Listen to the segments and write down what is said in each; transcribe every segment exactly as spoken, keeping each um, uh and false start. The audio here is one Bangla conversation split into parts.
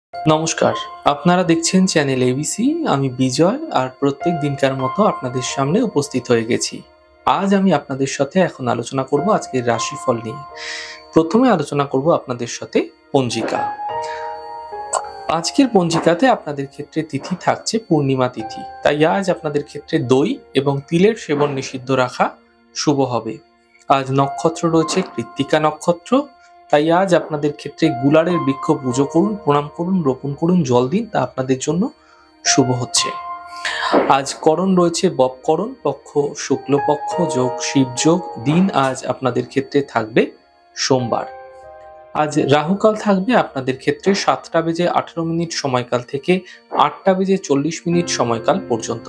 নমস্কার, আপনারা দেখছেন চ্যানেল এবিসি। আমি বিজয় আর প্রত্যেক দিনকার মতো আপনাদের সামনে উপস্থিত হয়ে গেছি। আজ আমি আপনাদের সাথে এখন আলোচনা করব আজকের রাশিফল নিয়ে। প্রথমে আলোচনা করব আপনাদের সাথে পঞ্জিকা। আজকের পঞ্জিকাতে আপনাদের ক্ষেত্রে তিথি থাকছে পূর্ণিমা তিথি, তাই আজ আপনাদের ক্ষেত্রে দই এবং তিলের সেবন নিষিদ্ধ রাখা শুভ হবে। আজ নক্ষত্র রয়েছে কৃত্তিকা নক্ষত্র, তাই আজ আপনাদের ক্ষেত্রে গুলারের বৃক্ষ পুজো করুন, প্রণাম করুন, রোপণ করুন, জল দিন, তা আপনাদের জন্য শুভ হচ্ছে। আজ করণ রয়েছে বপকরণ, পক্ষ শুক্লপক্ষ, যোগ শিবযোগ। দিন আজ আপনাদের ক্ষেত্রে থাকবে সোমবার। আজ রাহুকাল থাকবে আপনাদের ক্ষেত্রে সাতটা বেজে আঠারো মিনিট সময়কাল থেকে আটটা বেজে চল্লিশ মিনিট সময়কাল পর্যন্ত।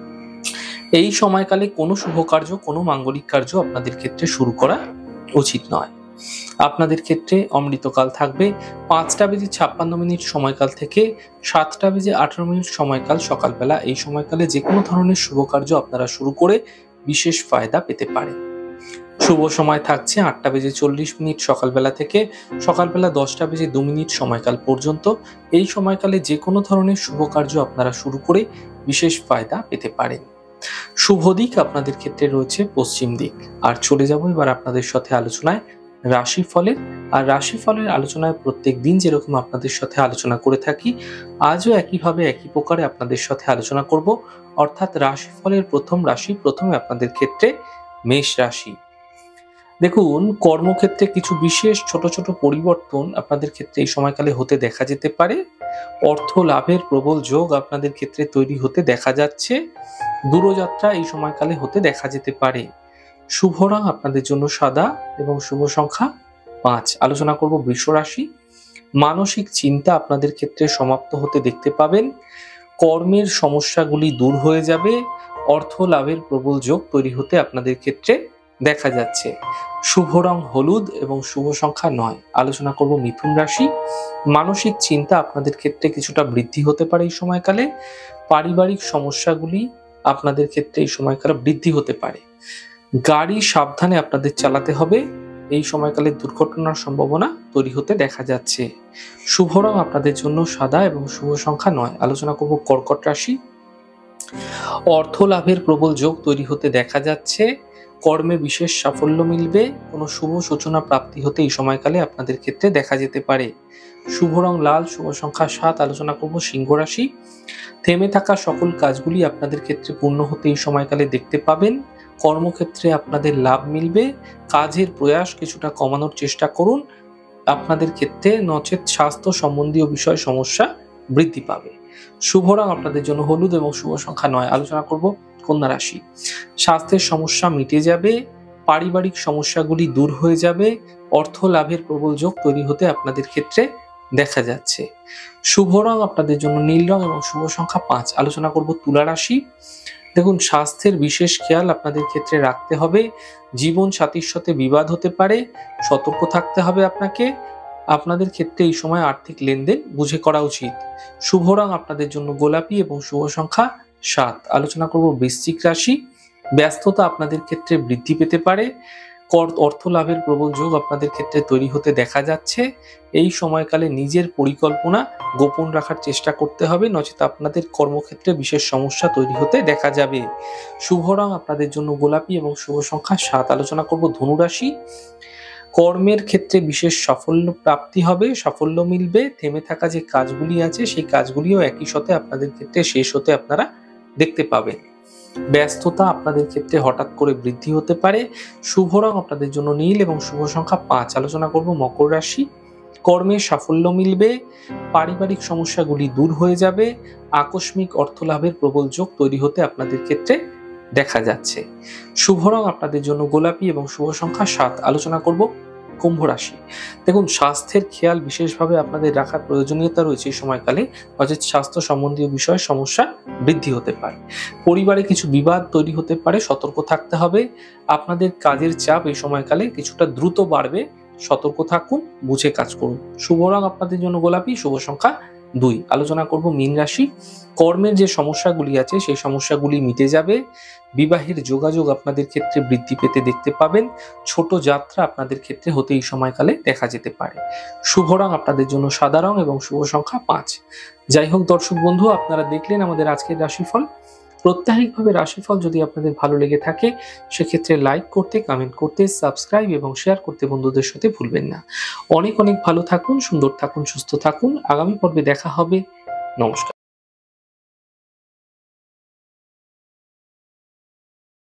এই সময়কালে কোনো শুভ কার্য, কোনো মাঙ্গলিক কার্য আপনাদের ক্ষেত্রে শুরু করা উচিত নয়। আপনাদের ক্ষেত্রে অমৃতকাল থাকবে পাঁচটা বেজে ছাপ্পান্ন মিনিট সময়কাল থেকে সাতটা বেজে আঠারো মিনিট সময়কাল সকালবেলা। এই সময়কালে যে কোনো ধরনের শুভ কার্য আপনারা শুরু করে বিশেষ ফায়দা পেতে পারেন। শুভ সময় থাকছে আটটা বেজে চল্লিশ মিনিট সকালবেলা থেকে সকালবেলা দশটা বেজে দু মিনিট সময়কাল পর্যন্ত। এই সময়কালে যে কোনো ধরনের শুভ কার্য আপনারা শুরু করে বিশেষ ফায়দা পেতে পারেন। শুভ দিক আপনাদের ক্ষেত্রে রয়েছে পশ্চিম দিক। আর চলে যাব এবার আপনাদের সাথে আলোচনায় রাশিফলের। আর রাশিফলের আলোচনায় প্রত্যেক দিন যেরকম আপনাদের সাথে আলোচনা করে থাকি, আজও একইভাবে একই প্রকারে আপনাদের সাথে আলোচনা করব। অর্থাৎ রাশিফলের প্রথম রাশি, প্রথমে আপনাদের ক্ষেত্রে মেষ রাশি। দেখুন, কর্মক্ষেত্রে কিছু বিশেষ ছোট ছোট পরিবর্তন আপনাদের ক্ষেত্রে এই সময়কালে হতে দেখা যেতে পারে। অর্থ লাভের প্রবল যোগ আপনাদের ক্ষেত্রে তৈরি হতে দেখা যাচ্ছে। দূরযাত্রা এই সময়কালে হতে দেখা যেতে পারে। শুভ রং আপনাদের জন্য সাদা এবং শুভ সংখ্যা পাঁচ। আলোচনা করব বৃষ রাশি। মানসিক চিন্তা আপনাদের ক্ষেত্রে সমাপ্ত হতে দেখতে পাবেন। কর্মের সমস্যাগুলি দূর হয়ে যাবে। অর্থ লাভের প্রবল যোগ তৈরি হতে আপনাদের ক্ষেত্রে দেখা যাচ্ছে। শুভ রং হলুদ এবং শুভ সংখ্যা নয়। আলোচনা করব মিথুন রাশি। মানসিক চিন্তা আপনাদের ক্ষেত্রে কিছুটা বৃদ্ধি হতে পারে এই সময়কালে। পারিবারিক সমস্যাগুলি আপনাদের ক্ষেত্রে এই সময়কালে বৃদ্ধি হতে পারে। গাড়ি সাবধানে আপনাদের চালাতে হবে। এই সময়কালে দুর্ঘটনার সম্ভাবনা তৈরি হতে দেখা যাচ্ছে। শুভ রং আপনাদের জন্য সাদা এবং শুভ সংখ্যা নয়। আলোচনা করব কর্কট রাশি। অর্থ লাভের প্রবল যোগ তৈরি হতে দেখা যাচ্ছে। কর্মে বিশেষ সাফল্য মিলবে। কোনো শুভ সূচনা প্রাপ্তি হতে এই সময়কালে আপনাদের ক্ষেত্রে দেখা যেতে পারে। শুভ রং লাল, শুভ সংখ্যা সাত। আলোচনা করব সিংহ রাশি। থেমে থাকা সকল কাজগুলি আপনাদের ক্ষেত্রে পূর্ণ হতে এই সময়কালে দেখতে পাবেন। কর্মক্ষেত্রে আপনাদের লাভ মিলবে। কাজের প্রয়াস কিছুটা কমানোর চেষ্টা করুন। আপনাদের ক্ষেত্রে নচেত স্বাস্থ্য সম্বন্ধীয় বিষয় সমস্যা বৃদ্ধি পাবে। শুভ রং আপনাদের জন্য হলুদ এবং শুভ সংখ্যা নয়। আলোচনা করব কন্যা রাশি। স্বাস্থ্যের সমস্যা মিটে যাবে। পারিবারিক সমস্যাগুলি দূর হয়ে যাবে। অর্থ লাভের প্রবল যোগ তৈরি হতে আপনাদের ক্ষেত্রে দেখা যাচ্ছে। শুভ রং আপনাদের জন্য নীল রং এবং শুভ সংখ্যা পাঁচ। আলোচনা করব তুলা রাশি। দেখুন, স্বাস্থ্যের বিশেষ খেয়াল আপনাদের ক্ষেত্রে রাখতে হবে। জীবন সাথীর সাথে বিবাদ হতে পারে, সতর্ক থাকতে হবে আপনাকে। আপনাদের ক্ষেত্রে এই সময় আর্থিক লেনদেন বুঝে করা উচিত। শুভ রং আপনাদের জন্য গোলাপি এবং শুভ সংখ্যা সাত। আলোচনা করব বৃশ্চিক রাশি। ব্যস্ততা আপনাদের ক্ষেত্রে বৃদ্ধি পেতে পারে। অর্থ লাভের প্রবল যোগ আপনাদের ক্ষেত্রে তৈরি হতে দেখা যাচ্ছে। এই সময়কালে নিজের পরিকল্পনা গোপন রাখার চেষ্টা করতে হবে, নচেত আপনাদের কর্মক্ষেত্রে বিশেষ সমস্যা তৈরি হতে দেখা যাবে। শুভ রং আপনাদের জন্য গোলাপি এবং শুভ সংখ্যা সাত। আলোচনা করব ধনু রাশি। কর্মের ক্ষেত্রে বিশেষ সাফল্য প্রাপ্তি হবে, সাফল্য মিলবে। থেমে থাকা যে কাজগুলি আছে সেই কাজগুলিও একই সাথে আপনাদের ক্ষেত্রে শেষ হতে আপনারা দেখতে পাবেন। ব্যস্ততা আপনাদের ক্ষেত্রে হঠাৎ করে বৃদ্ধি হতে পারে। শুভ রং আপনাদের জন্য নীল এবং শুভ সংখ্যা পাঁচ। আলোচনা করব মকর রাশি। কর্মে সাফল্য মিলবে। পারিবারিক সমস্যাগুলি দূর হয়ে যাবে। আকস্মিক অর্থ লাভের প্রবল যোগ তৈরি হতে আপনাদের ক্ষেত্রে দেখা যাচ্ছে। শুভ রং আপনাদের জন্য গোলাপি এবং শুভ সংখ্যা সাত। আলোচনা করব কুম্ভ রাশি। দেখুন, স্বাস্থ্যের খেয়াল বিশেষভাবে আপনাদের রাখার প্রয়োজনীয়তা রয়েছে এই সময়কালে, অর্থাৎ স্বাস্থ্য সম্বন্ধীয় বিষয়ে সমস্যা বৃদ্ধি হতে পারে। পরিবারে কিছু বিবাদ তৈরি হতে পারে, সতর্ক থাকতে হবে। আপনাদের কাজের চাপ এই সময়কালে কিছুটা দ্রুত বাড়বে, সতর্ক থাকুন, বুঝে কাজ করুন। শুভ রং আপনাদের জন্য গোলাপি, শুভ সংখ্যা দুই, আলোচনা করব মীন রাশি। কর্মের যে সমস্যাগুলি আছে সেই সমস্যাগুলি মিটে যাবে। বিবাহের যোগাযোগ আপনাদের ক্ষেত্রে বৃদ্ধি পেতে দেখতে পাবেন। ছোট যাত্রা আপনাদের ক্ষেত্রে হতে এই সময়কালে দেখা যেতে পারে। শুভ রং আপনাদের জন্য সাদা রং এবং শুভ সংখ্যা পাঁচ। যাই হোক দর্শক বন্ধু, আপনারা দেখলেন আমাদের আজকের রাশিফল। প্রত্যাহিকভাবে রাশিফল যদি আপনাদের ভালো লেগে থাকে সেক্ষেত্রে লাইক করতে, কমেন্ট করতে, সাবস্ক্রাইব এবং শেয়ার করতে বন্ধুদের সাথে ভুলবেন না। অনেক অনেক ভালো থাকুন, সুন্দর থাকুন, সুস্থ থাকুন। আগামী পর্বে দেখা হবে। নমস্কার।